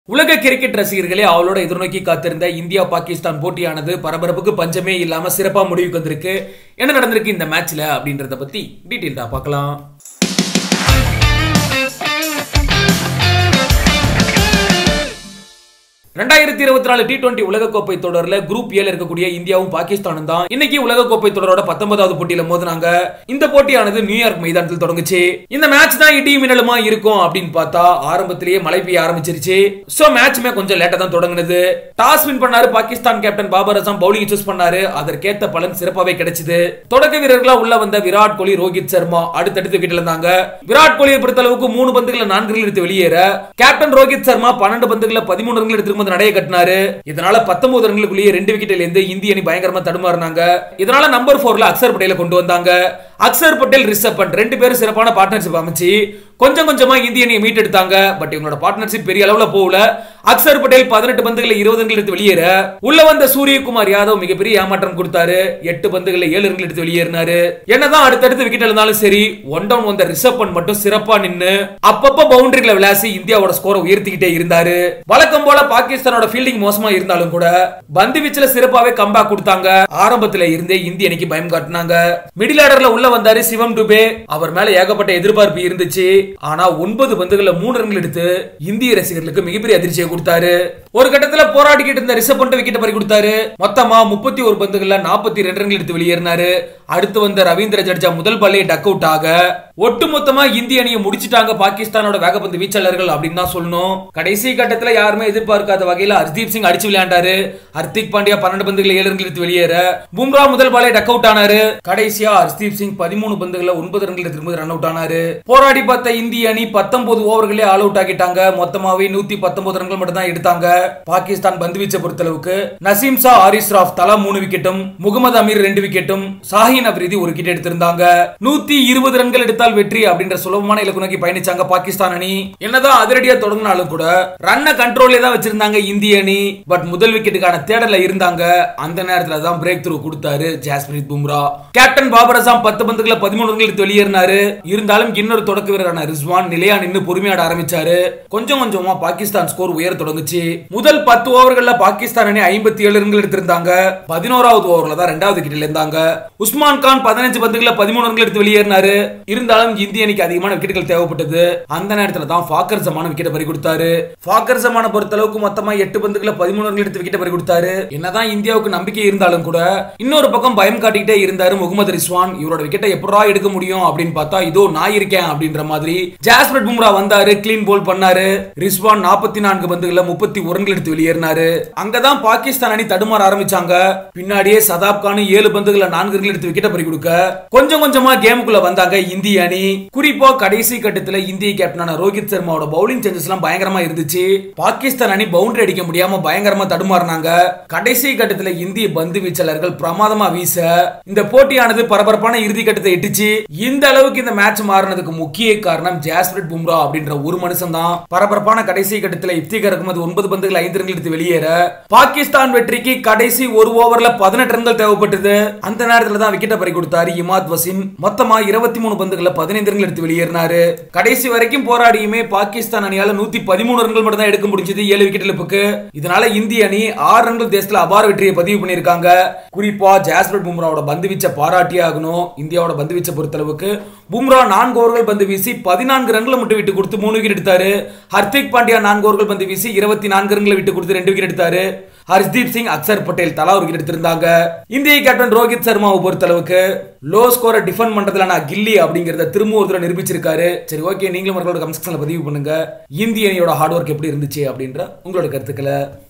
உலக கிரிக்கெட் ரசிகர்களே அவளோட எதிர்நோக்கி காத்திருந்த இந்தியா பாகிஸ்தான் போட்டியானது பரபரப்புக்கு பஞ்சமே இல்லாம சிறப்பா முடிவுக்கு வந்திருக்கு. என்ன நடந்திருக்கு இந்த மேட்ச்ல அப்படின்றத பத்தி டீடைலா பார்க்கலாம். 2024 T20 உலகக்கோப்பை தொடர்ல குரூப் ஏல இருக்கக்கூடிய இந்தியாவும் பாகிஸ்தானும் தான் இன்னைக்கு உலகக்கோப்பை தொடரோட 19வது போட்டியில மோதினாங்க. இந்த போட்டியானது நியூயார்க் மைதானத்தில் தொடங்குச்சு. இந்த மேட்ச் தான் இடி மின்னலுமா இருக்கும் அப்படின்னு பார்த்தா ஆரம்பத்திலேயே மழை பெய்ய ஆரம்பிச்சிருச்சு. சோ மேட்ச்மே கொஞ்சம் லேட்டா தான் தொடங்குனது. டாஸ் வின் பண்ணாரு Pakistan captain Babar Azam, bowling choose பண்ணாரு. அதற்கேத்த பலன் சிறப்பாவே கிடைச்சது. தொடக்க வீரர்களா உள்ள வந்த விராட் கோலி, ரோஹித் சர்மா அடுத்தடுத்து விக்கெட்ல இருந்தாங்க. விராட் கோலியை பொறுத்த அளவுக்கு 3 பந்துகளை 4 ரன் எடுத்து வெளியேற கேப்டன் ரோஹித் சர்மா 12 பந்துகளை 13 ரன் எடுத்து நடைய கட்டினாரு. இதனால 19 ரன்களுக்குள்ளேயே 2 விக்கெட்ல இருந்து இந்திய அணி பயங்கரமா தடுமாறினாங்க. இதனால நம்பர் 4ல அக்சர் பட்டேலை கொண்டு வந்தாங்க. அக்சர் பட்டேல், ரிஷப் பண்ட் 2 பேரும் சிறப்பான பார்ட்னர்ஷிப் அமைச்சு கொஞ்சம் கொஞ்சமா இந்திய அணியை மீட் எடுத்தாங்க. பட் இவங்களோட பார்ட்னர்ஷிப் பெரிய அளவுல போகல. அக்சர் பட்டேல் 18 பந்துகளை 20 ரன்கள் எடுத்து வெளியேற உள்ள வந்த சூரியகுமார் யாதவ் மிகப்பெரிய ஏமாற்றம் கொடுத்தாரு. 8 பந்துகளை 7 ரன்கள் எடுத்து வெளியேறினாரு. என்னதான் அடுத்தடுத்து விக்கெட் இருந்தாலும் சரி, ஒன் டவுன் வந்த ரிஷப் பண்ட் மட்டும் சிறப்பா நின்னு அப்பப்ப பவுண்டரிகளை விளாசி இந்தியாவோட ஸ்கோரை உயர்த்திக்கிட்டே இருந்தாரு. வழக்கம் போல பாகிஸ்தானோட ஃபீல்டிங் மோசமா இருந்தாலும் கூட பந்து வீச்சுல சிறப்பாவே கம்பேக் கொடுத்தாங்க. ஆரம்பத்துல இருந்தே இந்திய அணிக்கு பயம் காட்டினாங்க. மிடில் ஆர்டர்ல உள்ள வந்தாரு சிவம் டுபே. அவர் மேல ஏகப்பட்ட எதிர்பார்ப்பு இருந்துச்சு. ஆனா 9 பந்துகளை 3 ரன்கள் எடுத்து இந்திய ரசிகர்களுக்கு மிகப்பெரிய அதிர்ச்சியை கொடுத்தாரு. ஒரு கட்டத்துல போராடிக்கிட்டு இருந்த ரிஷப் பண்ட் விக்கெட் பறி கொடுத்தாரு. மொத்தமா 31 பந்துகள்ல 42 ரன்கள் எடுத்து வெளியேறினாரு. அடுத்து வந்த ரவீந்திர ஜடேஜா முதல் பால்லே டக் அவுட் ஆக ஒட்டுமொத்தமா இந்திய அணியை முடிச்சிட்டாங்க பாகிஸ்தானோட வேகப்பந்து வீச்சாளர்கள் அப்படின்னு தான் சொல்லணும். கடைசி கட்டத்துல யாருமே எதிர்பார்க்காத வகையில ஹர்தீப் சிங் அடிச்சு விளையாண்டாரு. ஹர்திக் பாண்டியா 12 பந்துகளை 7 ரன்கள் எடுத்து வெளியேற பும்ரா முதல் பாலே டக் அவுட் ஆனாரு. கடைசியா ஹர்தீப் சிங் 13 பந்துகளை 9 ரன்கள் எடுத்து ரன் அவுட் ஆனாரு. போராடி பார்த்த இந்திய அணி 19 ஓவர்களே ஆல் அவுட் ஆகிட்டாங்க. மொத்தமாவே 119 ரன்கள் மட்டும் தான் எடுத்தாங்க. பாகிஸ்தான் பந்து வீச்சை பொறுத்தளவுக்கு நசீம் ஷா, ஹாரிஸ் ராஃப் தலா 3 விக்கெட்டும், முகமது அமீர் 2 விக்கெட்டும், ஷாஹின் அப்ரிதி 1 விக்கெட் எடுத்திருந்தாங்க. 120 ரன்கள் எடுத்தால் வெற்றி அப்படின்ற சுலபமான இலக்கு நோக்கி பயணிச்சாங்க பாகிஸ்தான் அணி. என்னதான் அதிரடியா தொடங்கினாலும் கூட ரன்னை கண்ட்ரோல்லே தான் வச்சிருந்தாங்க இந்திய அணி. பட் முதல் விக்கெட்டுக்கான தேடல இருந்தாங்க. அந்த நேரத்துல தான் பிரேக் த்ரூ கொடுத்தாரு ஜஸ்பிரீத் பும்ரா. கேப்டன் பாபர் அசாம் 10 பந்துகளை 13 ரன்கள் எடுத்து வெளியேறினாரு. இருந்தாலும் இன்னொரு தொடக்க வீரரான ரிஸ்வான் நிலையா நின்னு பொறுமையாட ஆரம்பிச்சாரு. கொஞ்சம் கொஞ்சமா பாகிஸ்தான் ஸ்கோர் உயர தொடங்குச்சு. முதல் 10 ஓவர்கள்ல பாகிஸ்தான் அணி 57 ரன்கள் எடுத்திருந்தாங்க. 11வது ஓவர்ல தான் 2வது விக்கெட்ல இருந்தாங்க. உஸ்மான் கான் 15 பந்துகளை 13 ரன்கள் எடுத்து வெளியேறினாரு. இருந்தாலும் இந்திய அணிக்கு அதிகமான விக்கெட்டுகள் தேவைப்பட்டது. அந்த நேரத்துல தான் ஃபாக்கர் ஜமான விக்கெட் பறி கொடுத்தாரு. ஃபாக்கர் ஜமான பொறுத்த அளவுக்கு மொத்தமா 8 பந்துகளை 13 ரன்கள் எடுத்து விக்கெட் பறி கொடுத்தாரு. என்னதான் இந்தியாவுக்கு நம்பிக்கை இருந்தாலும் கூட இன்னொரு பக்கம் பயம் காட்டிக்கிட்டே இருந்தாரு முகமது ரிஸ்வான். இவரோட விக்கெட்டை எப்படா எடுக்க முடியும் அப்படின்னு பார்த்தா இதோ நான் இருக்கேன் அப்படின்ற மாதிரி ஜஸ்பிரீத் பும்ரா வந்தாரு, கிளீன் போல் பண்ணாரு. ரிஸ்வான் 44 பந்துகளை 31 ரன்கள் எடுத்து வெளியேறினாரு. அங்கதான் பாகிஸ்தான் அணி தடுமாற ஆரம்பிச்சாங்க. பின்னாடியே சதாப் கான் 7 பந்துகளை 4 ரன்கள் எடுத்து விக்கெட் பறி கொடுக்க கொஞ்சம் கொஞ்சமா கேமுக்குள்ள வந்தாங்க இந்திய அணி. குறிப்பா கடைசி கட்டத்துல இந்திய கேப்டனான ரோஹித் சர்மாவோட பவுலிங் சேஞ்சஸ் எல்லாம் பயங்கரமா இருந்துச்சு. பாகிஸ்தான் அணி பவுண்டரி அடிக்க முடியாம பயங்கரமா தடுமாறினாங்க. கடைசி கட்டத்துல இந்திய பந்து வீச்சாளர்கள் பிரமாதமா வீச இந்த போட்டியானது பரபரப்பான இறுதி கட்டத்தை எட்டுச்சு. இந்த அளவுக்கு இந்த மேட்ச் மாறினதுக்கு முக்கிய காரணம் ஜஸ்பிரீத் பும்ரா அப்படின்ற ஒரு மனுஷன் தான். பரபரப்பான கடைசி கட்டத்துல இப்திகார் அகமது 9 பந்துகள் 5 ரன்கள் எடுத்து வெளியேற பாகிஸ்தான் வெற்றிக்கு கடைசி ஒரு ஓவர்ல 18 ரன்கள் தேவைப்பட்டது. அந்த நேரத்துல தான் விக்கெட்டை பறி கொடுத்தாரு இமாத் வசிம். மொத்தமா 23 பந்துகளை 15 ரன்கள் எடுத்து வெளியேறினாரு. கடைசி வரைக்கும் போராடியுமே பாகிஸ்தான் அணியால 113 ரன்கள் மட்டும் தான் எடுக்க முடிஞ்சது 7 விக்கெட் இழப்புக்கு. இதனால இந்திய அணி 6 ரன்கள் தேசத்துல அபார வெற்றியை பதிவு பண்ணிருக்காங்க. குறிப்பா ஜஸ்பிரீத் பும்ராவோட பந்து வீச்சை பாராட்டியே ஆகணும். இந்தியாவோட பந்து வீச்சை பொறுத்தளவுக்கு பும்ரா 4 ஓவர்கள் பந்து வீசி 14 ரன்களை மட்டும் விட்டு கொடுத்து 3 விக்கெட் எடுத்தாரு. ஹர்திக் பாண்டியா 4 ஓவர்கள் பந்து வீசி 24 ரன்களை விட்டு கொடுத்து 2 விக்கெட் எடுத்தாரு. ஹர்தீப் சிங், அக்சர் பட்டேல் தலா 1 விக்கெட் எடுத்திருந்தாங்க. இந்திய கேப்டன் ரோஹித் சர்மாவை பொறுத்தளவுக்கு லோ ஸ்கோரை டிஃபெண்ட் பண்றதுல நான் கில்லி அப்படிங்கறத திரும்ப ஒரு தடவை நிரூபிச்சிருக்காரு. சரி, ஓகே, நீங்களும் உங்களோட கமெண்ட் செக்ஷன்ல பதிவு பண்ணுங்க. இந்திய அணியோட ஹார்ட் ஒர்க் எப்படி இருந்துச்சு அப்படின்ற உங்களோட கருத்துக்களை.